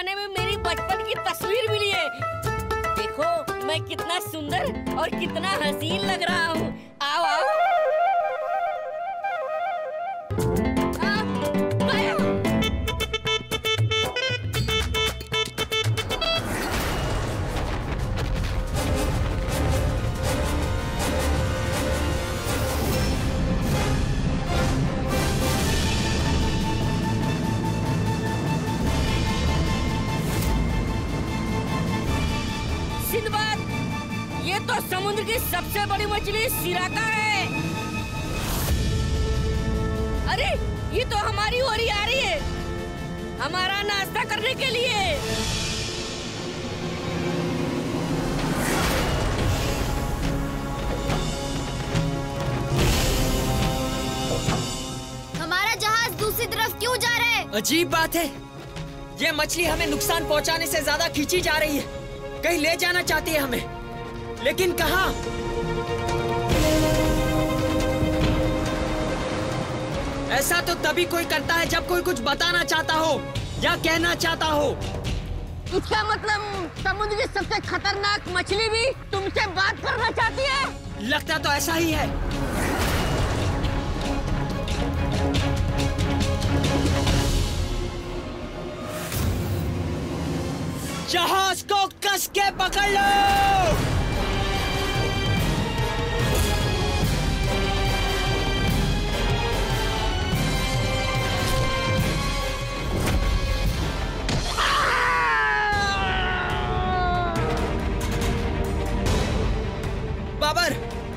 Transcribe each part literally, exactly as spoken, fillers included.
खाने में मेरी बचपन की तस्वीर मिली है। देखो मैं कितना सुंदर और कितना हसीन लग रहा हूँ। आओ आओ। ये तो समुद्र की सबसे बड़ी मछली सिराका है। अरे ये तो हमारी ओर ही आ रही है, हमारा नाश्ता करने के लिए। हमारा जहाज दूसरी तरफ क्यों जा रहा है? अजीब बात है, ये मछली हमें नुकसान पहुंचाने से ज्यादा खींची जा रही है। कहीं ले जाना चाहती है हमें, लेकिन कहाँ? ऐसा तो तभी कोई करता है जब कोई कुछ बताना चाहता हो या कहना चाहता हो। इसका मतलब समुद्र की सबसे खतरनाक मछली भी तुमसे बात करना चाहती है? लगता तो ऐसा ही है। जहाज को कस के पकड़ लो। बाबर,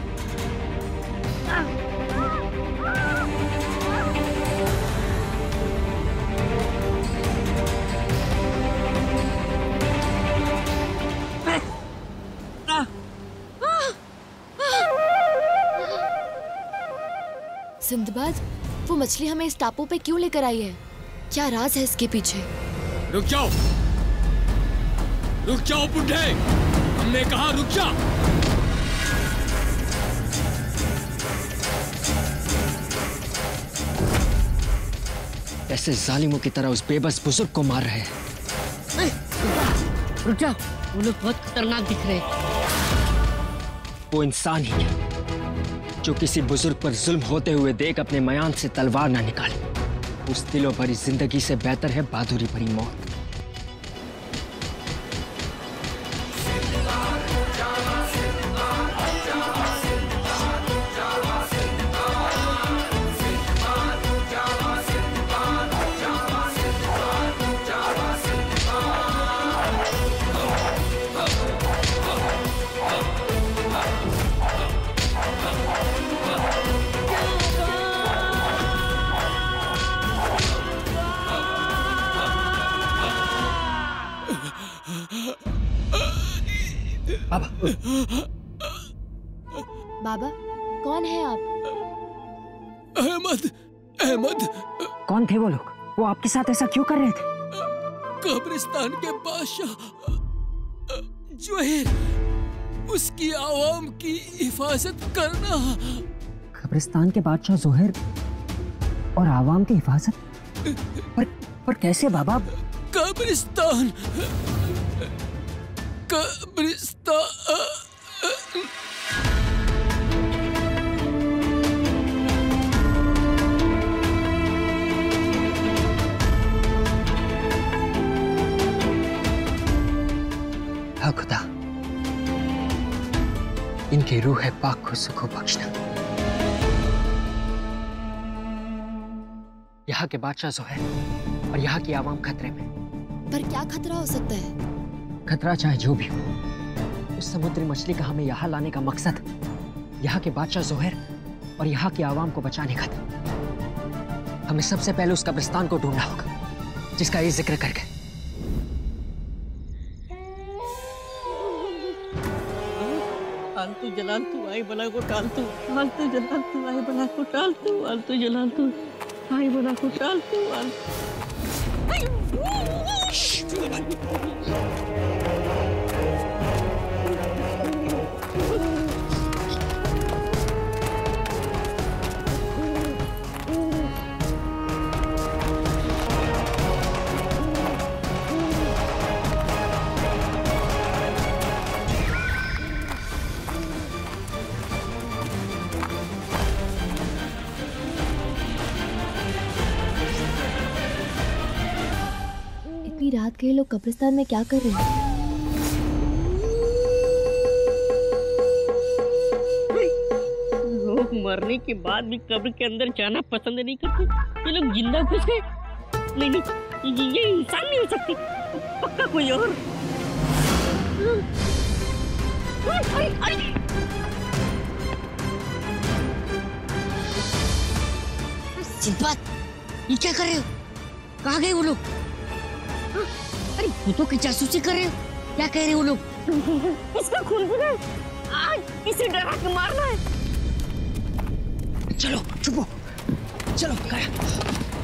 सिंदबाद, वो मछली हमें इस टापू पे क्यों लेकर आई है? क्या राज है इसके पीछे? रुक जाओ, रुक जाओ बुड्ढे, हमने कहा रुक जा। ऐसे जालिमों की तरह उस बेबस बुजुर्ग को मार रहे हैं। रुक जाओ, वो लोग बहुत खतरनाक दिख रहे हैं। वो इंसान ही है जो किसी बुजुर्ग पर जुल्म होते हुए देख अपने मयान से तलवार ना निकाले। उस दिलों भरी जिंदगी से बेहतर है बहादुरी भरी मौत। बाबा, बाबा कौन है आप? अहमद, अहमद। कौन थे वो लोग? वो आपके साथ ऐसा क्यों कर रहे थे? कब्रिस्तान के बादशाह जोहेर, उसकी आवाम की हिफाजत करना। कब्रिस्तान के बादशाह जोहेर और आवाम की हिफाजत? पर, पर कैसे बाबा? कब्रिस्तान, कब्रिस्तान। हाँ खुदा, इनकी रूह पाक को सुकून बख्शना। यहाँ के बादशाह जोहेर और यहाँ की आवाम खतरे में। पर क्या खतरा हो सकता है? खतरा चाहे जो भी हो, उस समुद्री मछली का हमें यहाँ लाने का मकसद यहाँ के बादशाह जोहेर और यहाँ की आवाम को बचाने का था। हमें सबसे पहले उस कब्रिस्तान को ढूंढना होगा जिसका ये जिक्र कर गए। आलतू जलालतू आई बला को टालतू, आलतू जलालतू आई बला को टालतू, आलतू जलालतू आई बला को टालतू। रात के ये लोग कब्रिस्तान में क्या कर रहे हैं? लोग मरने के बाद भी कब्र के अंदर जाना पसंद नहीं करते। ये लोग जिंदा घुस गए। नहीं नहीं, ये इंसान नहीं हो सकती, पक्का कोई और। अरे, अरे। सिद्धार्थ, ये क्या कर रहे हो? कहाँ गए वो लोग? अरे भूतों की जासूसी कर रहे हो? क्या कह रहे हो वो लोग? इसका खून पीना है, आज इसे डरा के मारना है। चलो चुप हो, चलो काया।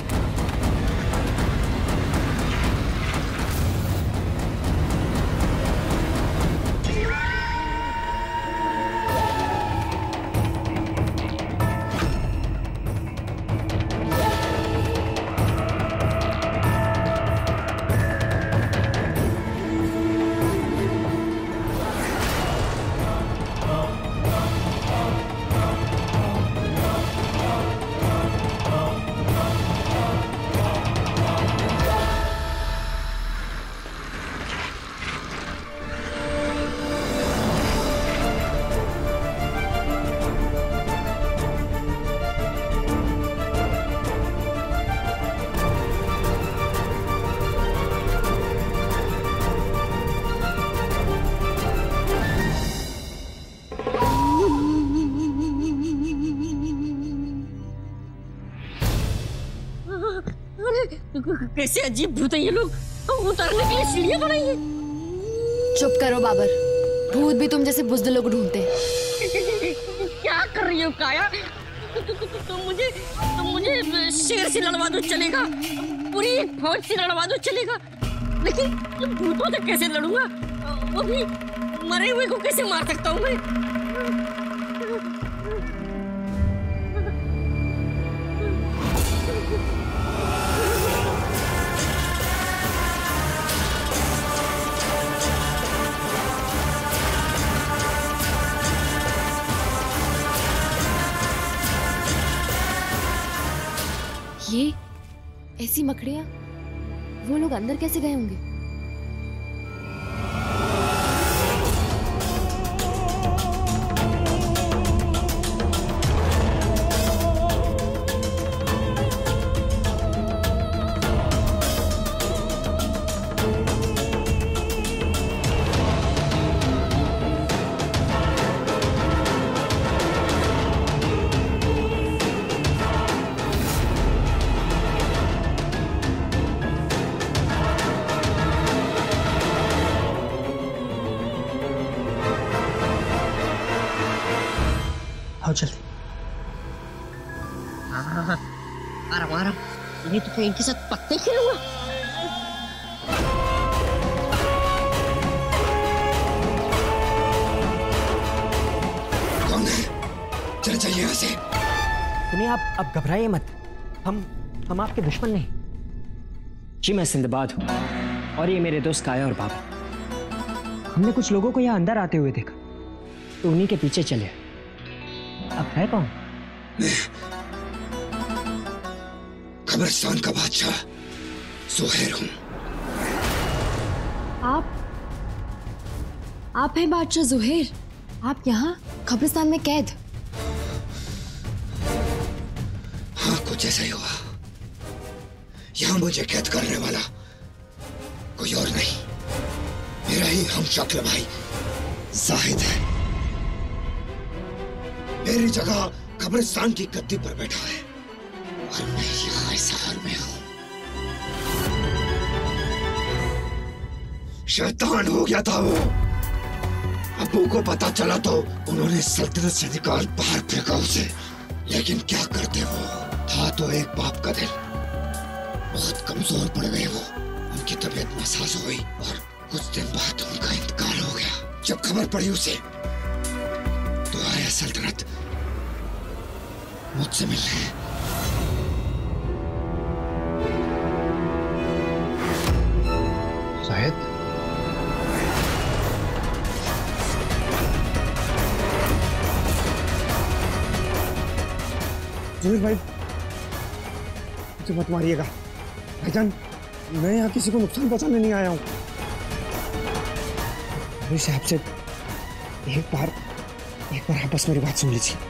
कैसे अजीब भूत है ये लोग, उतारने के लिए सीढ़ियां बनाई है। चुप करो बाबर, भूत भी तुम जैसे बुज़दिलों को ढूंढते हैं। क्या कर रही हो काया? तु, तु, तु, तु, तुम मुझे तुम मुझे शेर से लड़वा दो चलेगा, पूरी एक फौज से लड़वा दो चलेगा, लेकिन भूतों से कैसे लड़ूंगा? वो भी मरे हुए को कैसे मार सकता हूँ मैं? ये ऐसी मकड़ियां, वो लोग अंदर कैसे गए होंगे? आओ जल्दी। हाँ हाँ हाँ, आराम आराम, ये तो इनके साथ पत्ते खेलूंगा। कौन है? चले जाइए यहाँ से। सुनिए, आप अब घबराइए मत, हम हम आपके दुश्मन नहीं। जी मैं सिंदबाद हूँ और ये मेरे दोस्त काया और बाबा। हमने कुछ लोगों को यहाँ अंदर आते हुए देखा तो उन्हीं के पीछे चले। अब है कौन? कब्रिस्तान का बादशाह ज़ोहैर हूँ। आप आप हैं बादशाह ज़ोहैर? आप यहाँ कब्रिस्तान में कैद? हाँ, कुछ ऐसा ही हुआ। यहाँ मुझे कैद करने वाला कोई और नहीं, मेरा ही हम शक्ल भाई जाहिद है। मेरी जगह कब्रिस्तान की गद्दी पर बैठा है और मैं यहाँ इस हाल में हूँ। शैतान हो गया था वो। अब्बू को पता चला तो उन्होंने सल्तनत से निकाल बाहर फेंका उसे, लेकिन क्या करते वो, था तो एक बाप का दिल। बहुत कमजोर पड़ गए वो, उनकी तबीयत नासाज हो गई और कुछ दिन बाद उनका इंतकाल हो गया। जब खबर पड़ी उसे तो आया सल्तनत मुझसे मिलने। शायद ज़ोहैर भाई, मुझे मत मारिएगा भाईजान, मैं यहाँ किसी को नुकसान पहुंचाने नहीं आया हूँ। वैसे आपसे एक बार एक बार आप बस मेरी बात सुन लीजिए।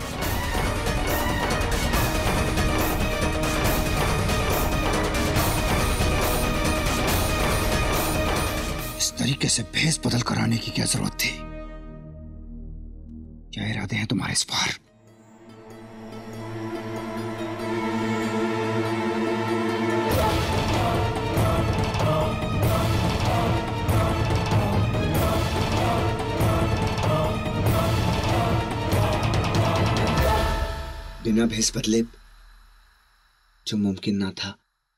इस तरीके से भेस बदल कर आने की क्या जरूरत थी? क्या इरादे हैं तुम्हारे इस बार? बिना भेस बदले जो मुमकिन ना था।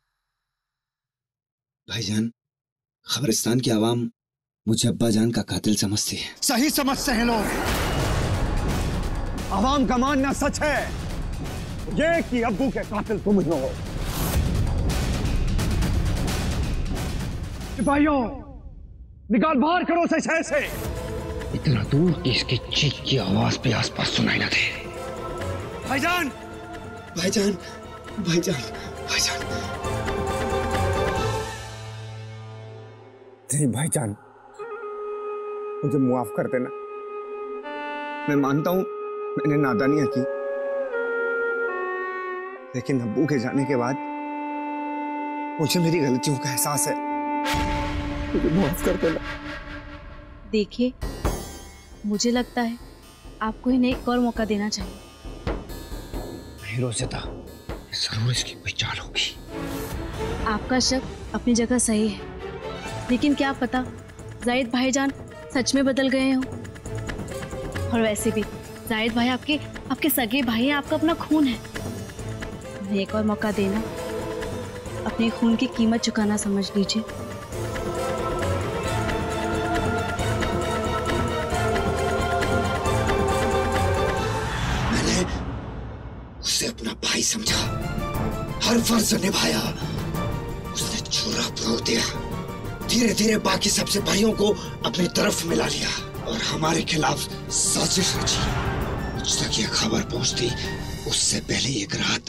भाईजान, खबरिस्तान की आवाम मुझे अब्बा जान का कातिल समझती है। सही समझते हैं लोग। आवाम का मानना सच है ये कि अब्बू के कातिल तुम ही हो। सिपाहियों, निकाल बाहर करो उसे शहर से। इतना दूर कि इसकी चीख की आवाज भी आसपास सुनाई न दे। भाईजान, भाईजान, भाईजान, भाईजान। नहीं भाईजान, मुझे माफ कर देना। मैं मानता हूं मैंने नादानियां की, लेकिन अब्बू के जाने के बाद मुझे मेरी गलतियों का एहसास है। मुझे माफ कर देना। देखिए, मुझे लगता है आपको इन्हें एक और मौका देना चाहिए। नहीं रोज़ेदा, जरूर इसकी कोई चाल होगी। आपका शक अपनी जगह सही है, लेकिन क्या पता जाहिद भाईजान सच में बदल गए हों। और वैसे भी जाहिद भाई आपके आपके सगे भाई हैं, आपका अपना खून है। उन्हें एक और मौका देना अपने खून की कीमत चुकाना समझ लीजिए। मैंने उसे अपना भाई समझा, हर फर्ज निभाया। उसने छुरा परोड़ दिया, धीरे धीरे बाकी सबसे भाइयों को अपनी तरफ मिला लिया और हमारे खिलाफ साजिश रची। मुझ तक यह खबर पहुंचती उससे पहले एक रात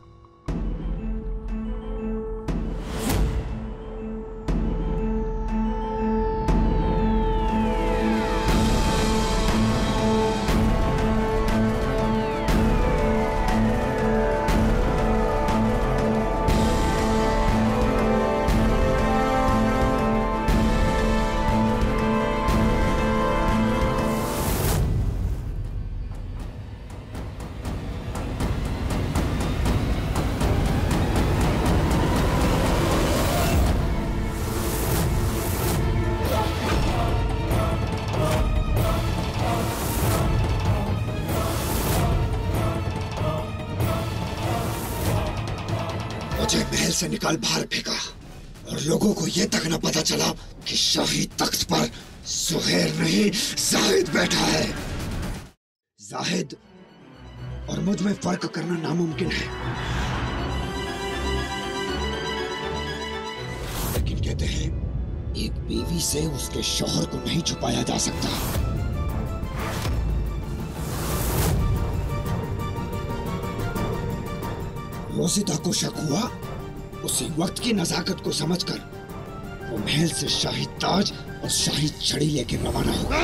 मुझे महल से निकाल बाहर फेंका और लोगों को यह तक न पता चला कि शाही तख्त पर सुहेर नहीं जाहिद बैठा है। जाहिद और मुझ में फर्क करना नामुमकिन है, लेकिन कहते हैं एक बीवी से उसके शौहर को नहीं छुपाया जा सकता। रोज़ेदा को शक हुआ, उसी वक्त की नजाकत को समझकर वो महल से शाही ताज और शाही छड़ी लेकर रवाना हुआ।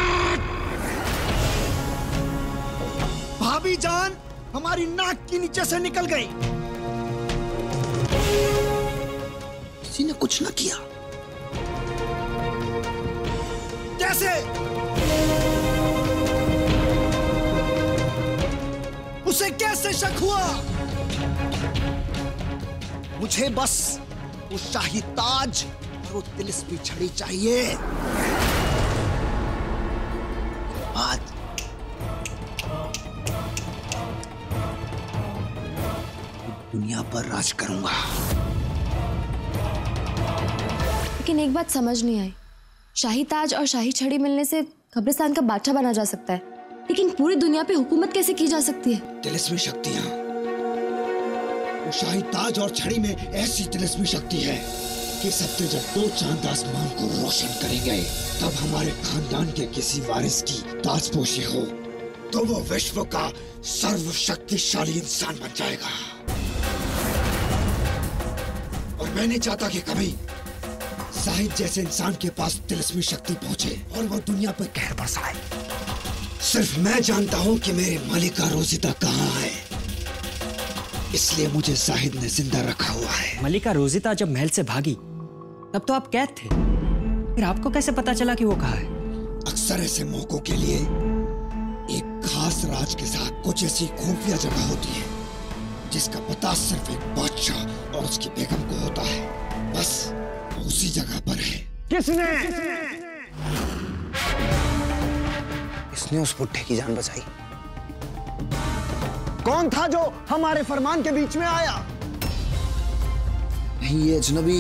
भाभी जान हमारी नाक के नीचे से निकल गई। किसी ने कुछ न किया। कैसे? उसे कैसे शक हुआ? मुझे बस वो शाही ताज और वो तिलिस्मी छड़ी चाहिए। बाद दुनिया पर राज करूंगा। लेकिन एक बात समझ नहीं आई, शाही ताज और शाही छड़ी मिलने से कब्रिस्तान का बादशाह बना जा सकता है, लेकिन पूरी दुनिया पे हुकूमत कैसे की जा सकती है? तिलिस्मी शक्तियां। वो शाही ताज और छड़ी में ऐसी तिलिस्मी शक्ति है कि सबसे जब दो चांद आसमान को रोशन करेंगे, तब हमारे खानदान के किसी वारिस की ताजपोशी हो तो वो विश्व का सर्वशक्तिशाली इंसान बन जाएगा। और मैं नहीं चाहता कि कभी जाहिद जैसे इंसान के पास तिलिस्मी शक्ति पहुंचे और वो दुनिया पर कहर बरसाए। सिर्फ मैं जानता हूं कि मेरी मलिका रोजिता कहाँ है, इसलिए मुझे जाहिद ने जिंदा रखा हुआ है। मलिका रोजिता जब महल से भागी तब तो आप कैद थे, फिर आपको कैसे पता चला कि वो कहाँ है? अक्सर ऐसे मौकों के लिए एक खास राज के साथ कुछ ऐसी खुफिया जगह होती है जिसका पता सिर्फ एक बादशाह और उसकी बेगम को होता है। बस उसी जगह पर है। किसने इसने उस बुढ़े की जान बचाई? कौन था जो हमारे फरमान के बीच में आया? नहीं, ये अजनबी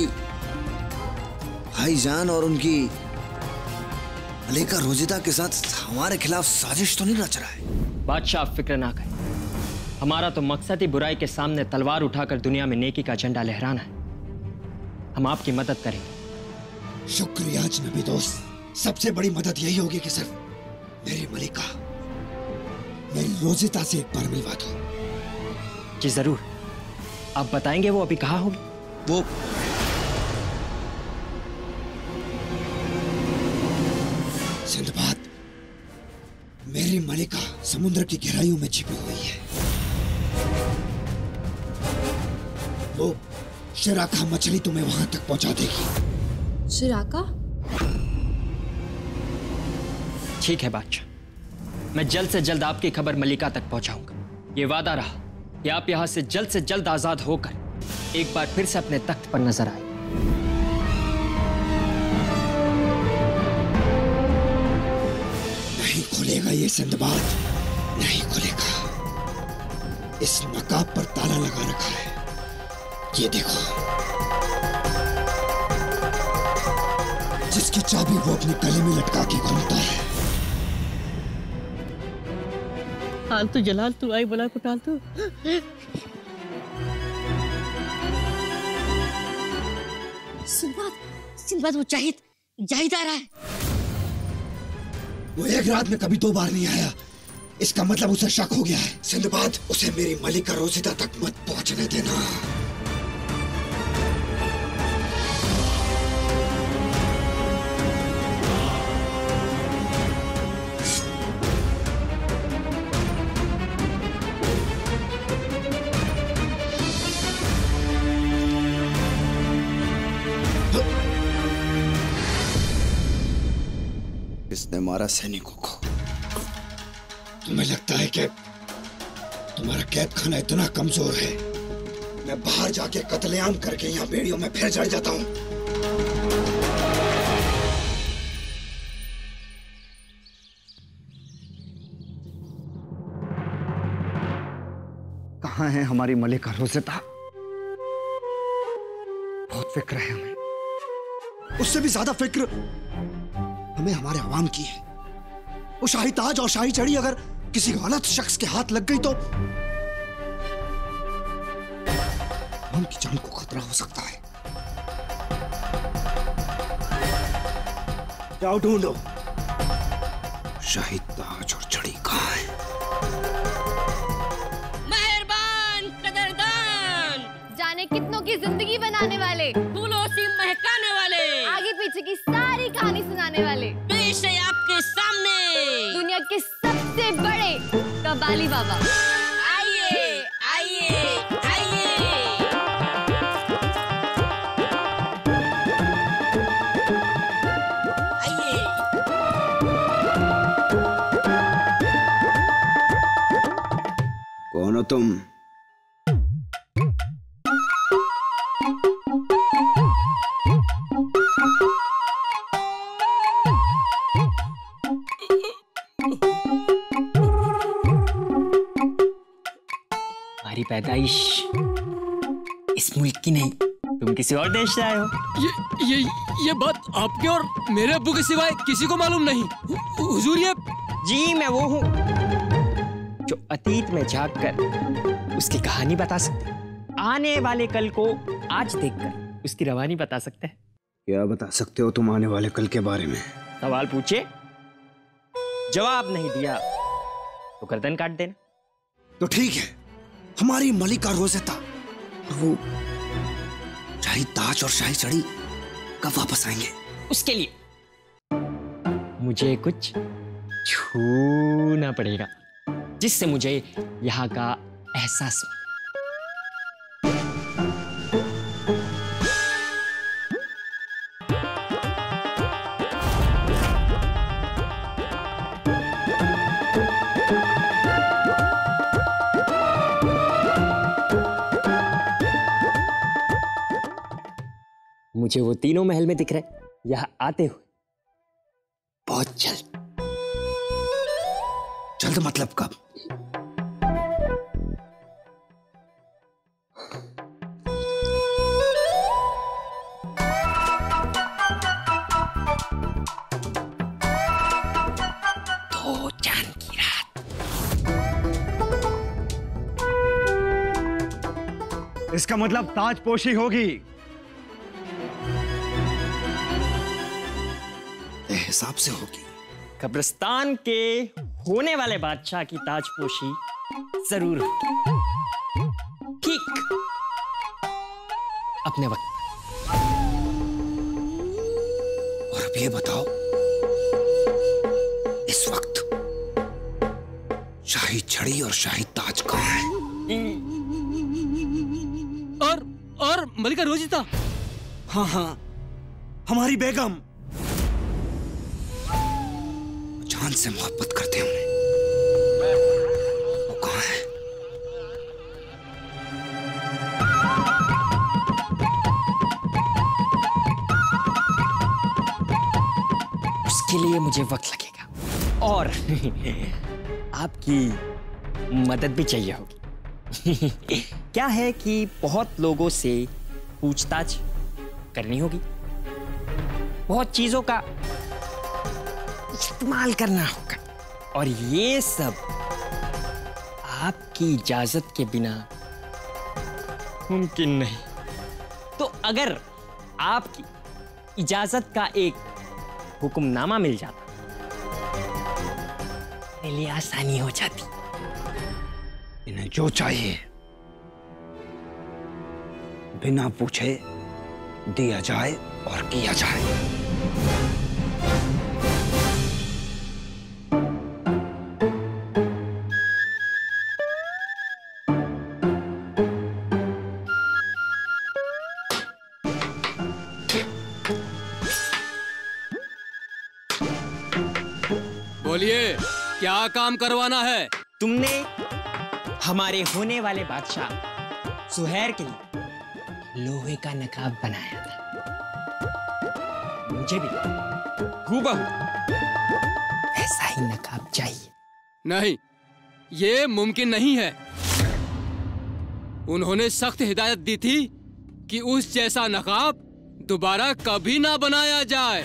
भाईजान और उनकी मलिका रोजिता के साथ हमारे खिलाफ साजिश तो नहीं रच रहा है? बादशाह आप फिक्र ना करें, हमारा तो मकसद ही बुराई के सामने तलवार उठाकर दुनिया में नेकी का झंडा लहराना है। हम आपकी मदद करेंगे। शुक्रिया अजनबी दोस्त। सबसे बड़ी मदद यही होगी कि सिर्फ मेरी मलिका, मेरी रोजिता से एक बार मिलवा दो। जी जरूर। आप बताएंगे वो अभी कहाँ होगी? वो सिंदबाद, मेरी मलिका समुद्र की गहराइयों में छिपी हुई है। वो शिराका मछली तुम्हें वहां तक पहुंचा देगी। शिराका? ठीक है बादशाह, मैं जल्द से जल्द आपकी खबर मलिका तक पहुंचाऊंगा। ये वादा रहा कि आप यहां से जल्द से जल्द आजाद होकर एक बार फिर से अपने तख्त पर नजर आए। नहीं खुलेगा ये सिंदबाद, नहीं खुलेगा। इस नकाब पर ताला लगा रखा है, ये देखो। जिसकी चाबी वो अपने गले में लटका के घूमता है। फालतू जलाल, तू आई बोला को टाल तू। सिंदबाद, सिंदबाद वो जाहिद, जाहिद आ रहा है। वो एक रात में कभी दो बार नहीं आया, इसका मतलब उसे शक हो गया है। सिंदबाद, उसे मेरी मलिका रोजिता तक मत पहुंचने देना। इसने मारा सैनिकों को। तुम्हें लगता है कि तुम्हारा कैद खाना इतना कमजोर है? मैं बाहर जाके कत्लेआम करके यहाँ बेड़ियों में फिर चढ़ जाता हूँ। कहाँ है हमारी मलिका रोजिता? बहुत फिक्र है हमें। उससे भी ज्यादा फिक्र हमें हमारे अवाम की है। वो शाही ताज और शाही छड़ी अगर किसी गलत शख्स के हाथ लग गई तो अवाम की जान को खतरा हो सकता है। जाओ ढूंढो शाही ताज और छड़ी कहाँ है। मेहरबान कदरदान, जाने कितनों की जिंदगी बनाने वाले, फूलों से महकाने वाले, आगे पीछे की सारी कहानी सुनाने वाले, पेश है आपके सामने दुनिया के सबसे बड़े कबाली बाबा। आइए आइए आइए। आइए। कौन हो तुम? हमारी पैदाइश इस मुल्क की नहीं, तुम किसी और देश से आए हो। ये ये ये बात आपके और मेरे अब्बू के सिवाय किसी को मालूम नहीं। हु- हुजूर ये जी मैं वो हूँ जो अतीत में झांककर उसकी कहानी बता सकते हैं, आने वाले कल को आज देखकर उसकी रवानी बता सकते हैं। क्या बता सकते हो तुम आने वाले कल के बारे में? सवाल पूछे, जवाब नहीं दिया तो गर्दन काट देना। तो ठीक है, हमारी मलिका रोजिता और वो शाही ताज और शाही छड़ी कब वापस आएंगे? उसके लिए मुझे कुछ छूना पड़ेगा, जिससे मुझे यहाँ का एहसास मिले। मुझे वो तीनों महल में दिख रहे यहाँ आते हुए बहुत जल्द। जल्द मतलब कब? दो चांद की रात। इसका मतलब ताजपोशी होगी। हिसाब से होगी। कब्रिस्तान के होने वाले बादशाह की ताजपोशी जरूर होगी, ठीक अपने वक्त। और अब ये बताओ, इस वक्त शाही छड़ी और शाही ताज कहाँ है? और और मलिका रोजिता? हाँ हाँ, हमारी बेगम जान से मोहब्बत करते हैं उन्हें। वो कहाँ है? उसके लिए मुझे वक्त लगेगा और आपकी मदद भी चाहिए होगी। क्या है कि बहुत लोगों से पूछताछ करनी होगी, बहुत चीजों का इस्तेमाल करना होगा, और ये सब आपकी इजाजत के बिना मुमकिन नहीं। तो अगर आपकी इजाजत का एक हुक्मनामा मिल जाता, मेरे लिए आसानी हो जाती। इन्हें जो चाहिए बिना पूछे दिया जाए और किया जाए। बोलिए, क्या काम करवाना है? तुमने हमारे होने वाले बादशाह सुहैर के लिए लोहे का नकाब बनाया था। मुझे भी हूबहू ऐसा ही नकाब चाहिए। नहीं, ये मुमकिन नहीं है। उन्होंने सख्त हिदायत दी थी कि उस जैसा नकाब दोबारा कभी ना बनाया जाए।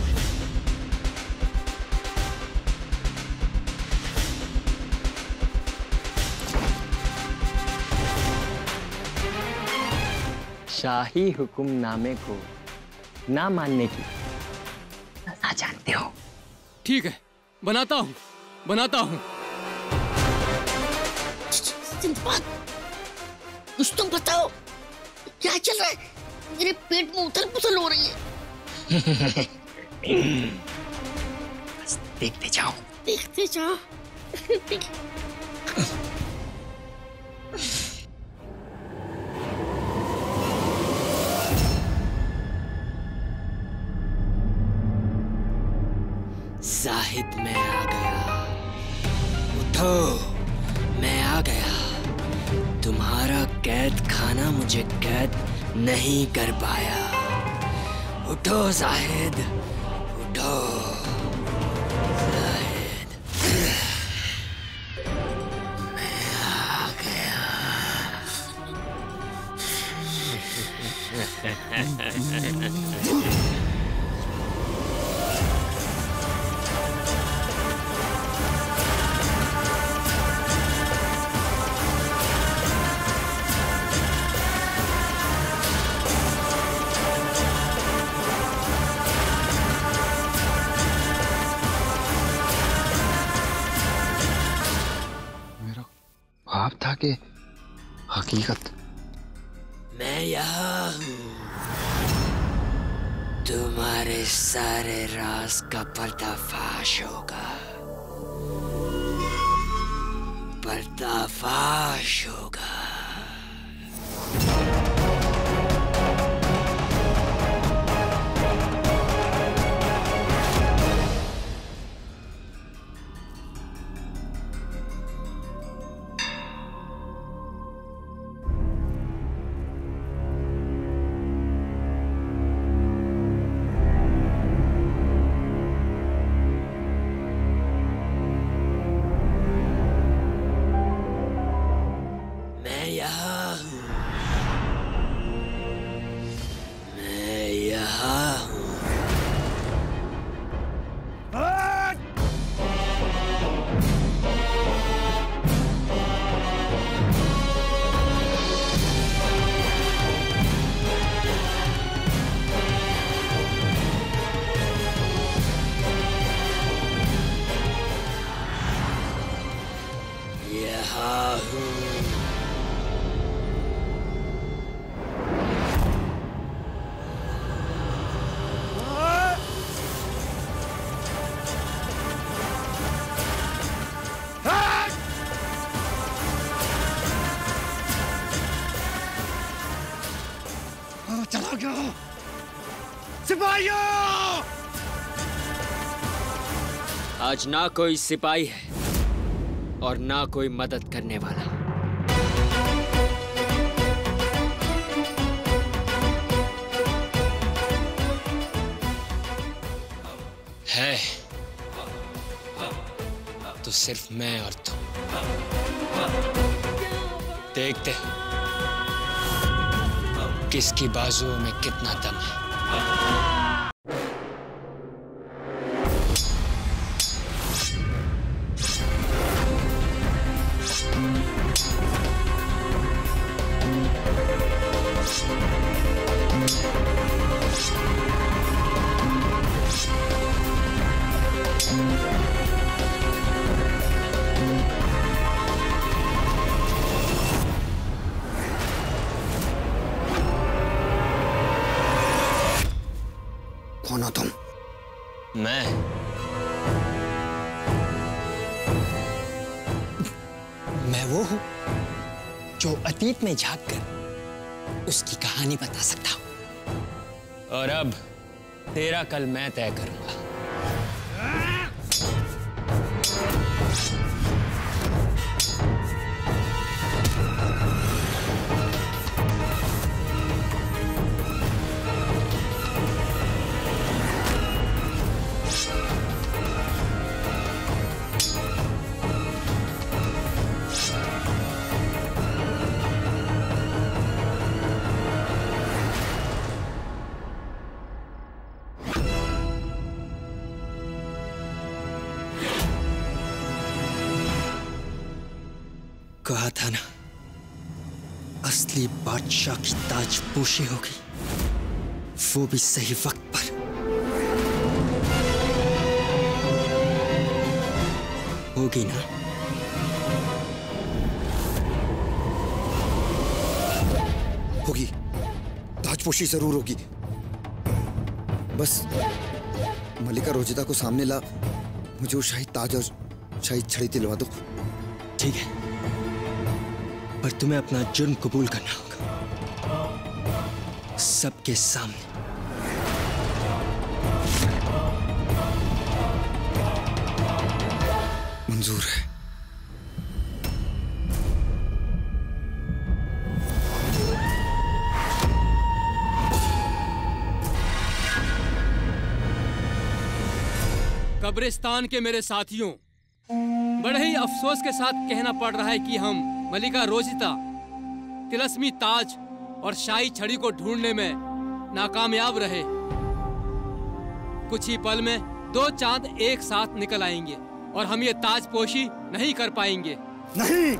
शाही हुक्मनामे को ना मानने की सजा जानते हो। ठीक है, बनाता हूँ बनाता हूँ। सिंदबाद, कुछ तुम बताओ, क्या चल रहा है? मेरे पेट में उथल पुथल हो रही है। बस देखते जाओ देखते जाओ। जाहिद, मैं आ गया। उठो, मैं आ गया। तुम्हारा कैद खाना मुझे कैद नहीं कर पाया। उठो जाहिद, उठो जाहिद, मैं आ गया। ख्वाब था कि हकीकत? मैं यहाँ हूँ। तुम्हारे सारे राज का पर्दाफाश होगा, पर्दाफाश होगा। चला गया। सिपाहियों! आज ना कोई सिपाही है और ना कोई मदद करने वाला। है तो सिर्फ मैं और तुम। देखते किसकी बाजुओं में कितना दम है। कौन हो तुम? मैं मैं वो हूं जो अतीत में झांककर उसकी कहानी बता सकता हूं। और अब तेरा कल मैं तय करूंगा। कहा था ना, असली बादशाह की ताजपोशी होगी, वो भी सही वक्त पर। होगी ना? होगी, ताजपोशी जरूर होगी। बस मलिका रोजिता को सामने ला, मुझे वो शाही ताज और शाही छड़ी दिलवा दो। ठीक है, पर तुम्हें अपना जुर्म कबूल करना होगा सबके सामने। मंजूर है। कब्रिस्तान के मेरे साथियों, बड़े ही अफसोस के साथ कहना पड़ रहा है कि हम मलिका रोजिता, तिलस्मी ताज और शाही छड़ी को ढूंढने में नाकामयाब रहे। कुछ ही पल में दो चांद एक साथ निकल आएंगे और हम ये ताजपोशी नहीं कर पाएंगे। नहीं,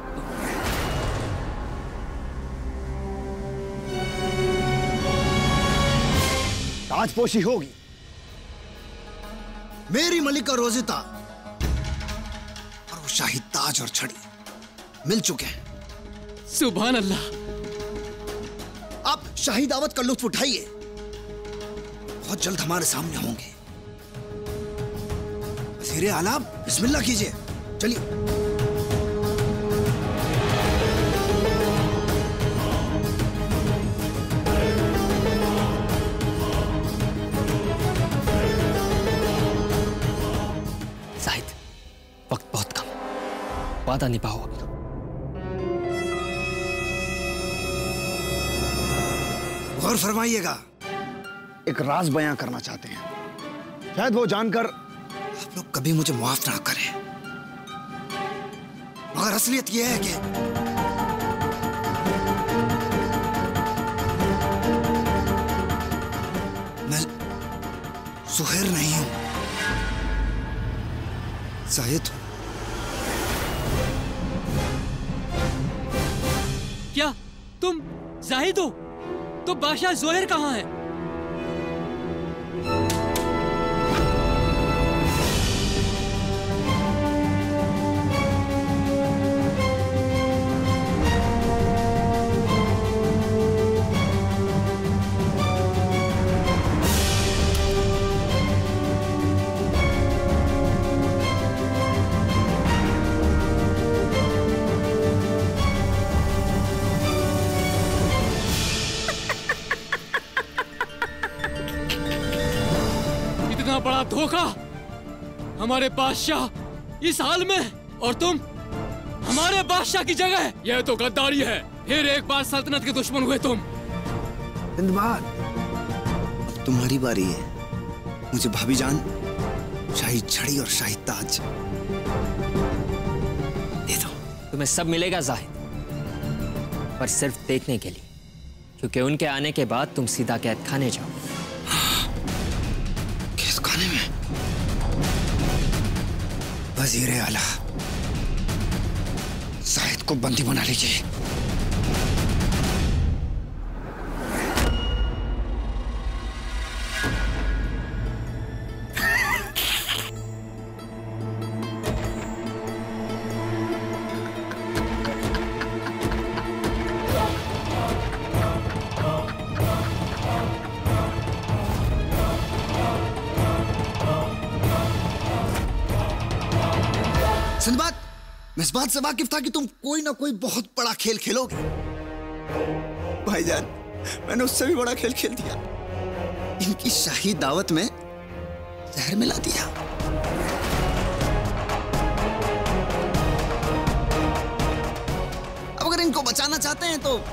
ताजपोशी होगी। मेरी मलिका रोजिता और वो शाही ताज और छड़ी मिल चुके हैं। सुभान अल्लाह। आप शाही दावत का लुत्फ उठाइए। बहुत बहुत जल्द हमारे सामने होंगे। वज़ीर आला, बिस्मिल्लाह कीजिए, चलिए। वक्त बहुत कम, वादा निभाओ अपना। गौर फरमाइएगा, एक राज बयां करना चाहते हैं। शायद वो जानकर आप लोग कभी मुझे माफ ना करें, मगर असलियत यह है कि मैं ज़ोहैर नहीं हूं, ज़ाहिद हूं। क्या तुम ज़ाहिद हो? तो बादशाह ज़ोहैर कहाँ है? बड़ा धोखा, हमारे बादशाह इस हाल में और तुम हमारे बादशाह की जगह। यह तो गद्दारी है। फिर एक बार सल्तनत के दुश्मन हुए तुम। सिंदबाद, अब तुम्हारी बारी है। मुझे भाभी जान शाही छड़ी और शाही ताज दे दो। तुम्हें सब मिलेगा ज़ाहिद, पर सिर्फ देखने के लिए, क्योंकि उनके आने के बाद तुम सीधा कैद खाने जाओ। वज़ीर आला, ज़ाहिद को बंदी बना लीजिए। सिंदबाद, मैं इस बात से वाकिफ था कि तुम कोई ना कोई बहुत बड़ा खेल खेलोगे। भाईजान, मैंने उससे भी बड़ा खेल खेल दिया। इनकी शाही दावत में जहर मिला दिया। अब अगर इनको बचाना चाहते हैं तो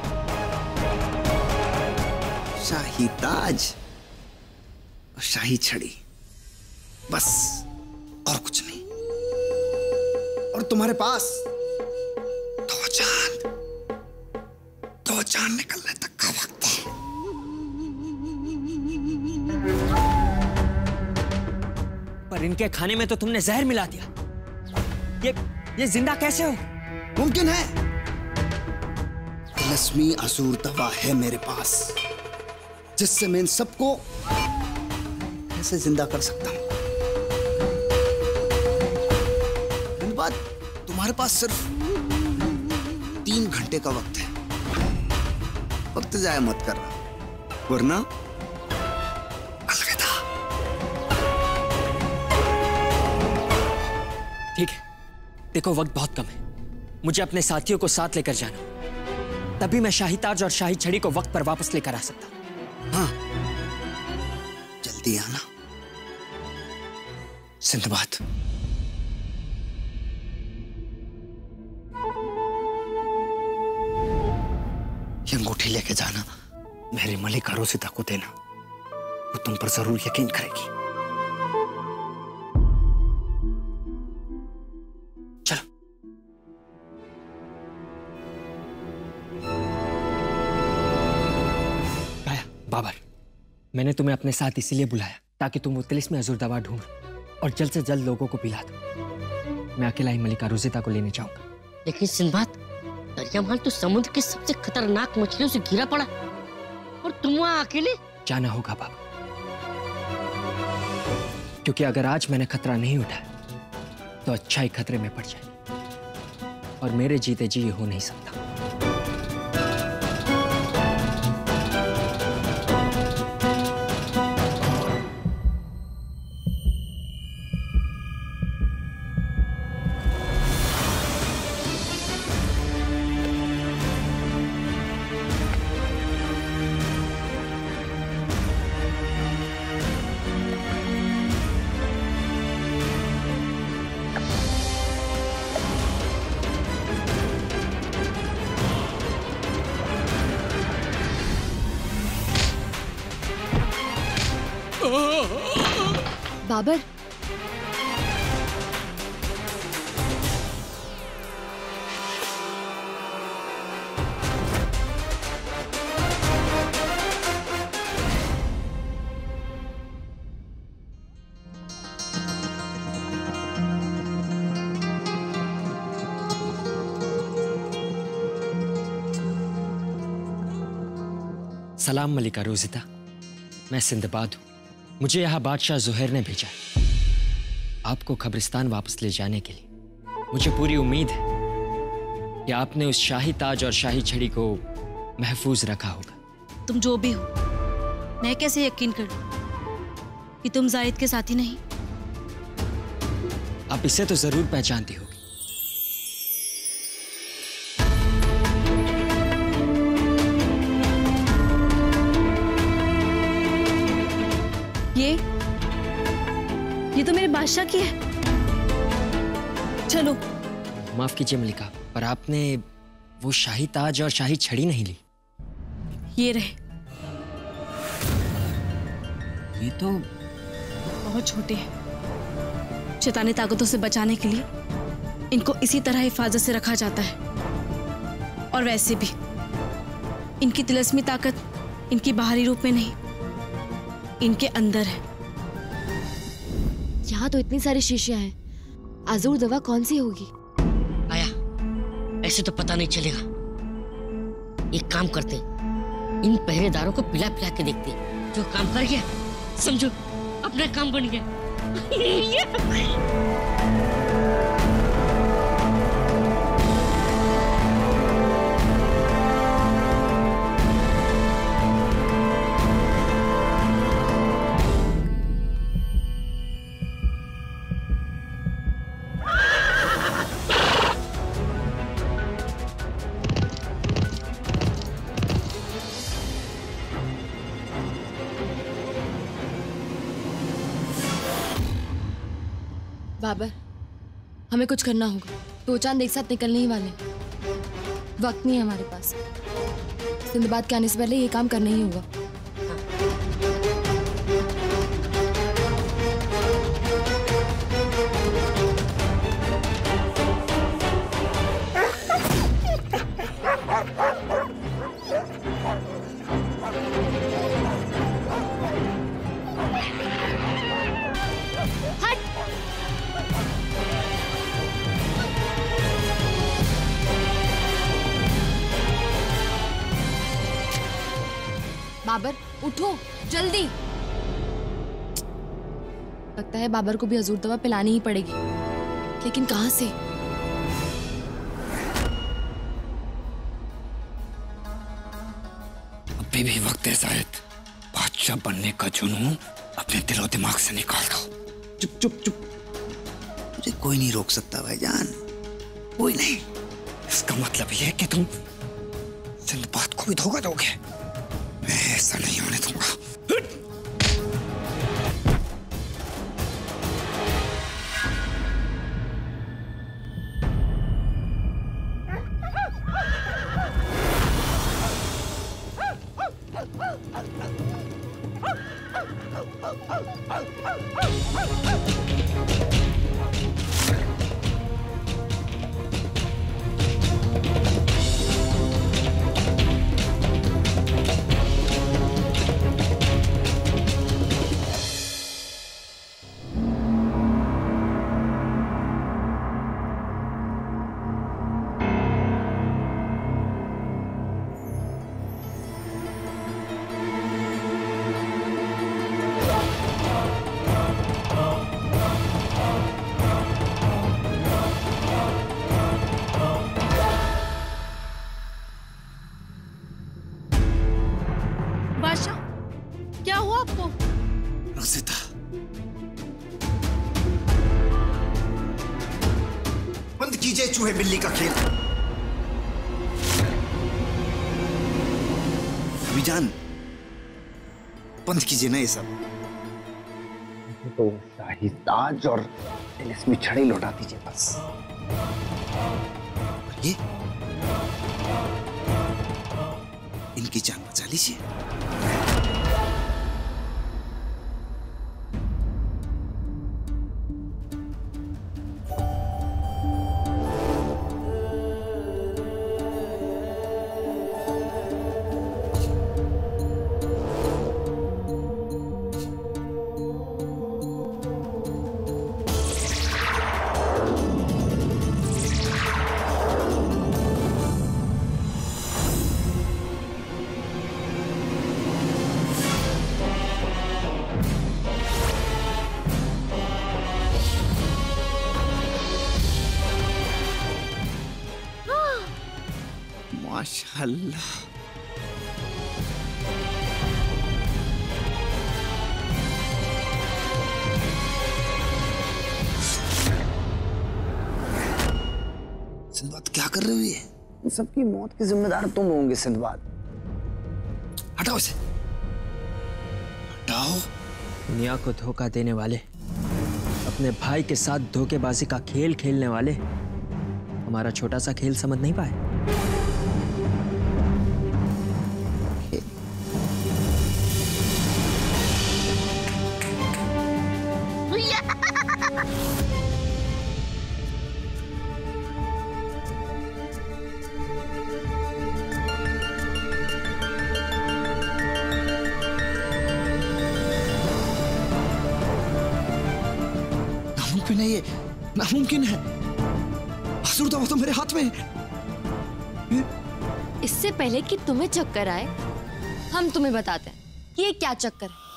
शाही ताज और शाही छड़ी, बस और कुछ नहीं। और तुम्हारे पास दो चांद दो चांद निकलने तक का वक्त है। पर इनके खाने में तो तुमने जहर मिला दिया। ये ये जिंदा कैसे हो? मुमकिन है। तिलस्मी असूर दवा है मेरे पास, जिससे मैं इन सबको ऐसे जिंदा कर सकता हूं। तुम्हारे पास सिर्फ तीन घंटे का वक्त है। वक्त जाया मत करना, वरना अलविदा। ठीक है, देखो वक्त बहुत कम है। मुझे अपने साथियों को साथ लेकर जाना, तभी मैं शाही ताज और शाही छड़ी को वक्त पर वापस लेकर आ सकता हूं। हाँ, जल्दी आना। सिंदबाद, ये अंगूठी लेके जाना, मेरी मलिका रोज़िता को देना। वो तुम पर जरूर यकीन करेगी। चलो। गाया, बाबर, मैंने तुम्हें अपने साथ इसीलिए बुलाया ताकि तुम वो तिलिस्मी अज़ूर दवा ढूंढ और जल्द से जल्द लोगों को पिला दो। मैं अकेला ही मलिका रोज़िता को लेने जाऊंगा। लेकिन सिंदबाद, दरियामाल तो समुद्र के सबसे खतरनाक मछलियों से घिरा पड़ा और तुम वहां अकेले। जाना होगा बाबा, क्योंकि अगर आज मैंने खतरा नहीं उठाया तो अच्छा ही खतरे में पड़ जाए, और मेरे जीते जी ये हो नहीं सकता। बाबर, सलाम मलिका रोजिता, मैं सिंदबाद हूँ। मुझे यहाँ बादशाह ज़ुहैर ने भेजा है आपको कब्रिस्तान वापस ले जाने के लिए। मुझे पूरी उम्मीद है कि आपने उस शाही ताज और शाही छड़ी को महफूज रखा होगा। तुम जो भी हो, मैं कैसे यकीन कर लूं कि तुम जायद के साथी नहीं? आप इसे तो जरूर पहचानती होगी। ये ये तो मेरे बादशाह की है। चलो। माफ कीजिए मलिका, पर आपने वो शाही ताज और शाही छड़ी नहीं ली। ये रहे। ये तो बहुत छोटे हैं। शैतानी ताकतों से बचाने के लिए इनको इसी तरह हिफाजत से रखा जाता है। और वैसे भी इनकी तिलस्मी ताकत इनकी बाहरी रूप में नहीं, इनके अंदर है। यहाँ तो इतनी सारी शीशियां हैं, आजूर दवा कौन सी होगी? आया, ऐसे तो पता नहीं चलेगा। एक काम करते, इन पहरेदारों को पिला पिला के देखते, जो काम कर गया समझो अपना काम बन गया। बाबर, हमें कुछ करना होगा। दो चांद एक साथ निकलने ही वाले हैं। वक्त नहीं है हमारे पास। सिंदबाद के आने से पहले ये काम करना ही होगा। बाबर उठो जल्दी। लगता है बाबर को भी हजूर दवा पिलानी ही पड़ेगी, लेकिन कहां से? अभी भी वक्त है जायद। बादशाह बनने का जुनून अपने दिलो दिमाग से निकाल दो। चुप चुप चुप, मुझे कोई नहीं रोक सकता भाईजान, कोई नहीं। इसका मतलब यह है कि तुम सिंदबाद को भी धोखा दोगे। मैं ऐसा नहीं होने दूंगा। क्या हुआ आपको? रोजिता, बंद कीजिए चूहे बिल्ली का खेल। अभिजान, बंद कीजिए ना ये सब। तो शाही ताज और तिलस्मी छड़ी लौटा दीजिए बस। ये इनकी जान बचा लीजिए। माशाअल्लाह। सिंदबाद क्या कर रहे हो ये? सबकी मौत के जिम्मेदार तुम होंगे सिंदबाद। हटाओ इसे, हटाओ। दुनिया को धोखा देने वाले, अपने भाई के साथ धोखेबाजी का खेल खेलने वाले हमारा छोटा सा खेल समझ नहीं पाए। नामुमकिन है ये, नामुमकिन है। असुर दवा तो मेरे हाथ में है। इससे पहले कि तुम्हें चक्कर आए, हम तुम्हें बताते हैं कि ये क्या चक्कर है।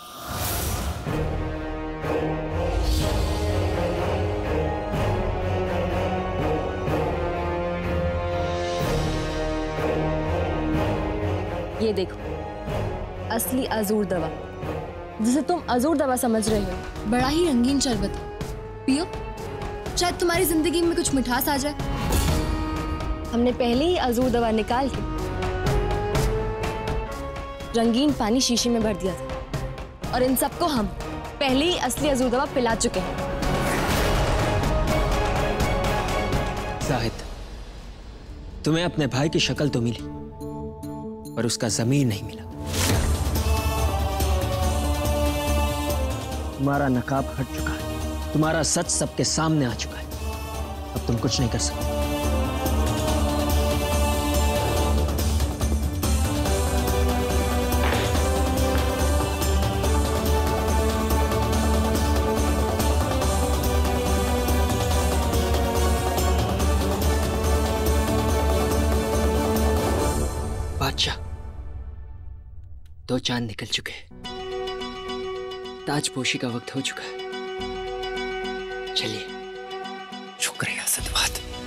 ये देखो, असली अजूर दवा, जिसे तुम अजूर दवा समझ रहे हो। बड़ा ही रंगीन शरबत है, पियो, शायद तुम्हारी जिंदगी में कुछ मिठास आ जाए। हमने पहले ही अजूर दवा निकाल के रंगीन पानी शीशे में भर दिया था और इन सबको हम पहले ही असली अजूर दवा पिला चुके हैं। जाहिद, तुम्हें अपने भाई की शक्ल तो मिली पर उसका ज़मीर नहीं मिला। तुम्हारा नकाब हट चुका है, तुम्हारा सच सबके सामने आ चुका है। अब तुम कुछ नहीं कर सकते। बादशाह, दो चांद निकल चुके हैं, ताजपोशी का वक्त हो चुका है। चलिए। शुक्रिया सिंदबाद।